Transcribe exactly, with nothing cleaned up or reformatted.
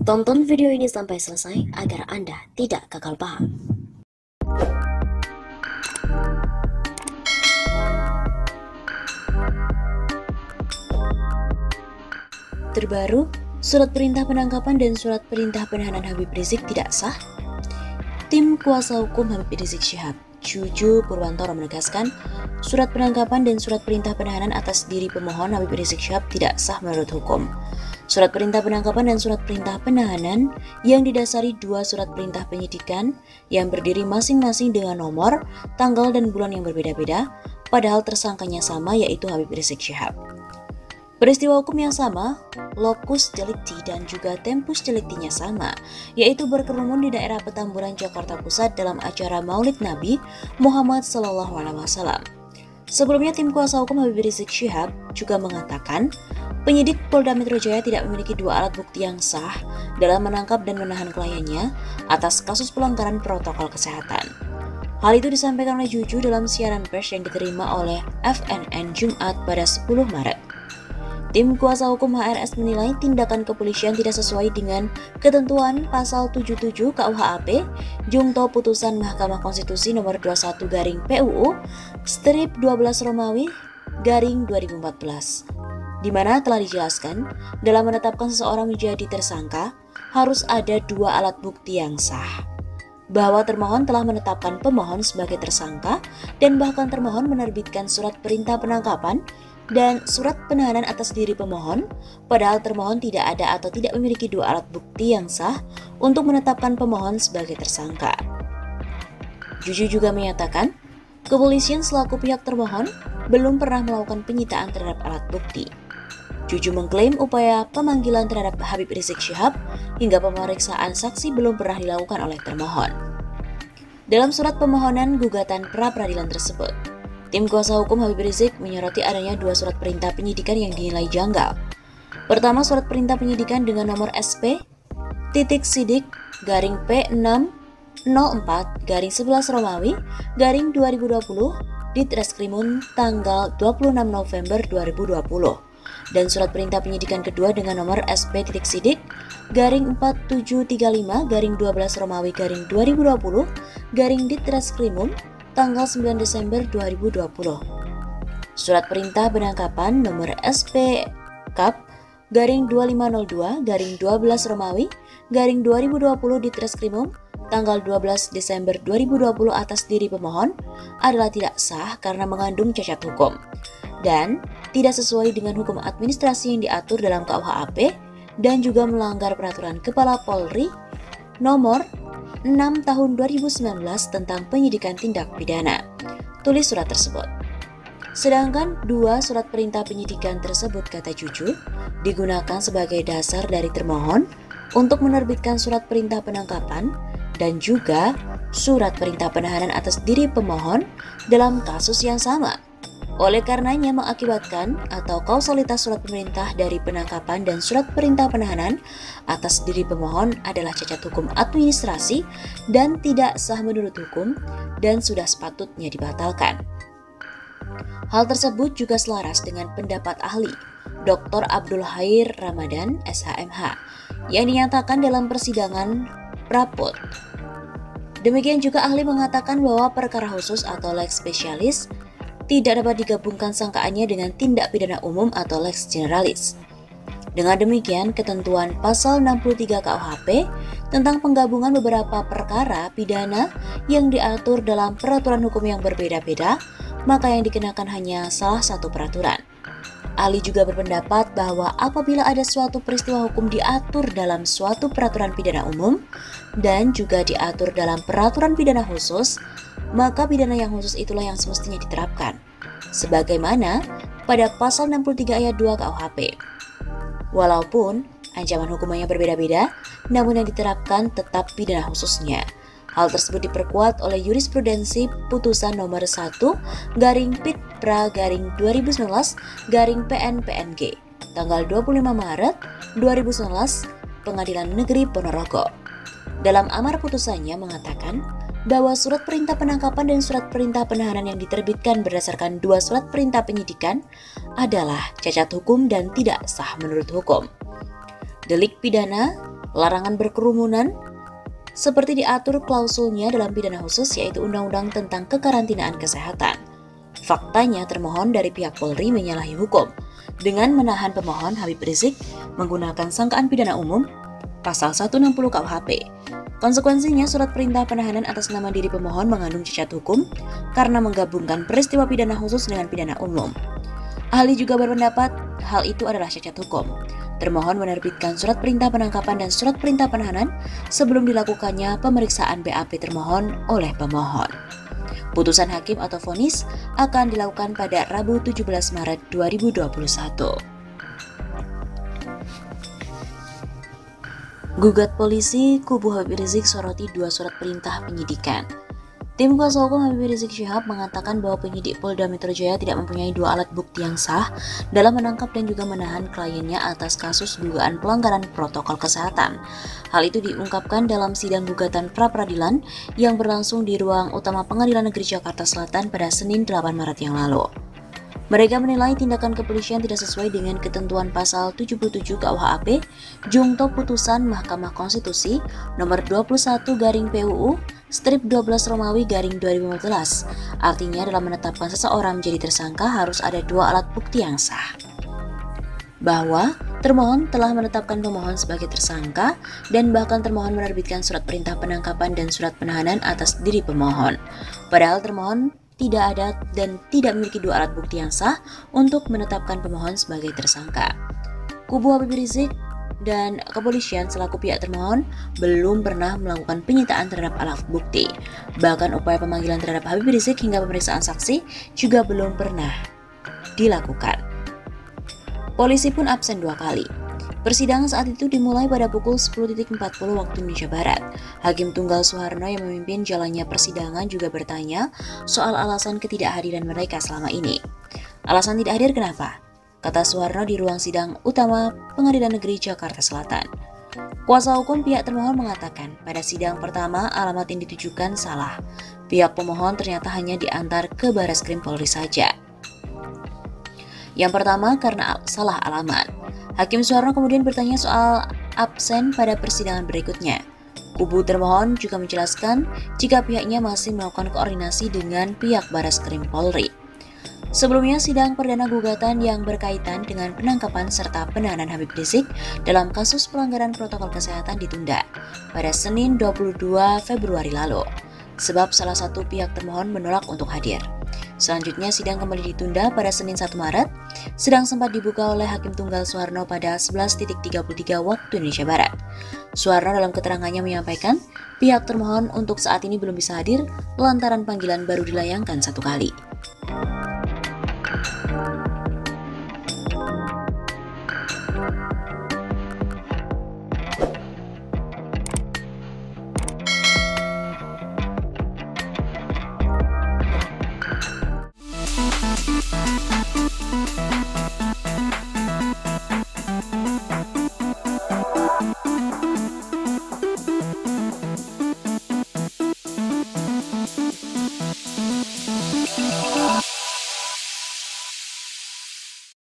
Tonton video ini sampai selesai agar Anda tidak gagal paham. Terbaru, surat perintah penangkapan dan surat perintah penahanan Habib Rizik tidak sah. Tim kuasa hukum Habib Rizik Syihab, Juju Purwantoro, menegaskan surat penangkapan dan surat perintah penahanan atas diri pemohon Habib Rizik Syihab tidak sah menurut hukum. Surat perintah penangkapan dan surat perintah penahanan yang didasari dua surat perintah penyidikan yang berdiri masing-masing dengan nomor, tanggal, dan bulan yang berbeda-beda, padahal tersangkanya sama, yaitu Habib Rizik Syihab. Peristiwa hukum yang sama, locus delicti dan juga tempus delictinya sama, yaitu berkerumun di daerah Petamburan, Jakarta Pusat dalam acara Maulid Nabi Muhammad Sallallahu Alaihi Wasallam. Sebelumnya, tim kuasa hukum Habib Rizik Syihab juga mengatakan penyidik Polda Metro Jaya tidak memiliki dua alat bukti yang sah dalam menangkap dan menahan kliennya atas kasus pelanggaran protokol kesehatan. Hal itu disampaikan oleh Juju dalam siaran pers yang diterima oleh F N N Jumat pada sepuluh Maret. Tim kuasa hukum H R S menilai tindakan kepolisian tidak sesuai dengan ketentuan pasal tujuh puluh tujuh K U H A P Jungto Putusan Mahkamah Konstitusi nomor dua puluh satu garing P U U strip dua belas Romawi garing dua ribu empat belas, di mana telah dijelaskan dalam menetapkan seseorang menjadi tersangka harus ada dua alat bukti yang sah, bahwa termohon telah menetapkan pemohon sebagai tersangka dan bahkan termohon menerbitkan surat perintah penangkapan dan surat penahanan atas diri pemohon, padahal termohon tidak ada atau tidak memiliki dua alat bukti yang sah untuk menetapkan pemohon sebagai tersangka. Juju juga menyatakan, kepolisian selaku pihak termohon belum pernah melakukan penyitaan terhadap alat bukti. Juju mengklaim upaya pemanggilan terhadap Habib Rizik Syihab hingga pemeriksaan saksi belum pernah dilakukan oleh termohon. Dalam surat pemohonan gugatan pra-peradilan tersebut, tim kuasa hukum Habib Rizik menyoroti adanya dua surat perintah penyidikan yang dinilai janggal. Pertama, surat perintah penyidikan dengan nomor S P titik sidik garing P enam nol empat garing sebelas Romawi garing dua ribu dua puluh di Treskrimum tanggal dua puluh enam November dua ribu dua puluh, dan surat perintah penyidikan kedua dengan nomor S P titik sidik garing empat tujuh tiga lima garing dua belas Romawi garing dua ribu dua puluh garing di Treskrimum tanggal sembilan Desember dua ribu dua puluh. Surat perintah penangkapan nomor S P Kap garing dua lima nol dua garing dua belas Romawi garing dua ribu dua puluh di Treskrimum tanggal dua belas Desember dua ribu dua puluh atas diri pemohon adalah tidak sah karena mengandung cacat hukum dan tidak sesuai dengan hukum administrasi yang diatur dalam K U H A P dan juga melanggar peraturan Kepala Polri nomor enam tahun dua ribu sembilan belas tentang penyidikan tindak pidana, tulis surat tersebut. Sedangkan dua surat perintah penyidikan tersebut, kata Juju, digunakan sebagai dasar dari termohon untuk menerbitkan surat perintah penangkapan dan juga surat perintah penahanan atas diri pemohon dalam kasus yang sama. Oleh karenanya mengakibatkan atau kausalitas surat perintah dari penangkapan dan surat perintah penahanan atas diri pemohon adalah cacat hukum administrasi dan tidak sah menurut hukum dan sudah sepatutnya dibatalkan. Hal tersebut juga selaras dengan pendapat ahli Doktor Abdul Khair Ramadan S H M H yang dinyatakan dalam persidangan Praput. Demikian juga ahli mengatakan bahwa perkara khusus atau lex specialis tidak dapat digabungkan sangkaannya dengan tindak pidana umum atau lex generalis. Dengan demikian, ketentuan pasal enam puluh tiga K U H P tentang penggabungan beberapa perkara pidana yang diatur dalam peraturan hukum yang berbeda-beda, maka yang dikenakan hanya salah satu peraturan. Ahli juga berpendapat bahwa apabila ada suatu peristiwa hukum diatur dalam suatu peraturan pidana umum dan juga diatur dalam peraturan pidana khusus, maka pidana yang khusus itulah yang semestinya diterapkan, sebagaimana pada pasal enam puluh tiga ayat dua K U H P. Walaupun ancaman hukumannya berbeda-beda, namun yang diterapkan tetap pidana khususnya. Hal tersebut diperkuat oleh jurisprudensi putusan nomor satu garing Pit Pra garing dua ribu sembilan belas garing P N P N G tanggal dua puluh lima Maret dua ribu sembilan belas Pengadilan Negeri Ponorogo. Dalam amar putusannya mengatakan bahwa surat perintah penangkapan dan surat perintah penahanan yang diterbitkan berdasarkan dua surat perintah penyidikan adalah cacat hukum dan tidak sah menurut hukum. Delik pidana larangan berkerumunan, seperti diatur klausulnya dalam pidana khusus yaitu Undang-Undang tentang Kekarantinaan Kesehatan. Faktanya termohon dari pihak Polri menyalahi hukum dengan menahan pemohon Habib Rizik menggunakan sangkaan pidana umum pasal seratus enam puluh K U H P. Konsekuensinya surat perintah penahanan atas nama diri pemohon mengandung cacat hukum karena menggabungkan peristiwa pidana khusus dengan pidana umum. Ahli juga berpendapat hal itu adalah cacat hukum. Termohon menerbitkan surat perintah penangkapan dan surat perintah penahanan sebelum dilakukannya pemeriksaan B A P termohon oleh pemohon. Putusan hakim atau vonis akan dilakukan pada Rabu tujuh belas Maret dua ribu dua puluh satu. Gugat polisi, kubu Habib Rizik soroti dua surat perintah penyidikan. Tim kuasa hukum Habib Rizik Syihab mengatakan bahwa penyidik Polda Metro Jaya tidak mempunyai dua alat bukti yang sah dalam menangkap dan juga menahan kliennya atas kasus dugaan pelanggaran protokol kesehatan. Hal itu diungkapkan dalam sidang gugatan pra-peradilan yang berlangsung di ruang utama Pengadilan Negeri Jakarta Selatan pada Senin delapan Maret yang lalu. Mereka menilai tindakan kepolisian tidak sesuai dengan ketentuan pasal tujuh puluh tujuh K U H P, Jungto Putusan Mahkamah Konstitusi nomor dua puluh satu garing P U U strip dua belas Romawi garing dua ribu lima belas. Artinya dalam menetapkan seseorang menjadi tersangka harus ada dua alat bukti yang sah. Bahwa termohon telah menetapkan pemohon sebagai tersangka dan bahkan termohon menerbitkan surat perintah penangkapan dan surat penahanan atas diri pemohon. Padahal termohon tidak ada dan tidak memiliki dua alat bukti yang sah untuk menetapkan pemohon sebagai tersangka. Kubu Habib Rizik dan kepolisian selaku pihak termohon belum pernah melakukan penyitaan terhadap alat bukti. Bahkan upaya pemanggilan terhadap Habib Rizik hingga pemeriksaan saksi juga belum pernah dilakukan. Polisi pun absen dua kali. Persidangan saat itu dimulai pada pukul sepuluh empat puluh waktu Indonesia Barat. Hakim Tunggal Suharno yang memimpin jalannya persidangan juga bertanya soal alasan ketidakhadiran mereka selama ini. Alasan tidak hadir kenapa? Kata Suharno di ruang sidang utama Pengadilan Negeri Jakarta Selatan. Kuasa hukum pihak termohon mengatakan pada sidang pertama alamat yang ditujukan salah. Pihak pemohon ternyata hanya diantar ke Barreskrim Polri saja. Yang pertama karena salah alamat. Hakim Suharno kemudian bertanya soal absen pada persidangan berikutnya. Kubu termohon juga menjelaskan jika pihaknya masih melakukan koordinasi dengan pihak Barreskrim Polri. Sebelumnya, sidang perdana gugatan yang berkaitan dengan penangkapan serta penahanan Habib Rizik dalam kasus pelanggaran protokol kesehatan ditunda pada Senin dua puluh dua Februari lalu, sebab salah satu pihak termohon menolak untuk hadir. Selanjutnya, sidang kembali ditunda pada Senin satu Maret, sidang sempat dibuka oleh Hakim Tunggal Suharno pada sebelas tiga puluh tiga waktu Indonesia Barat. Suharno dalam keterangannya menyampaikan, pihak termohon untuk saat ini belum bisa hadir lantaran panggilan baru dilayangkan satu kali.